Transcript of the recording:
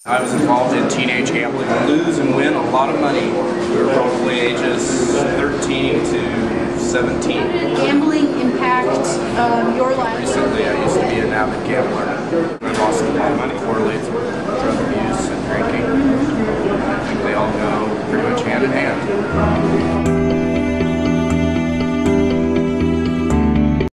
I was involved in teenage gambling, lose and win a lot of money. We were probably ages 13 to 17. Gambling impact your life? Recently, I used to be an avid gambler. I lost a lot of money, correlates with drug abuse and drinking.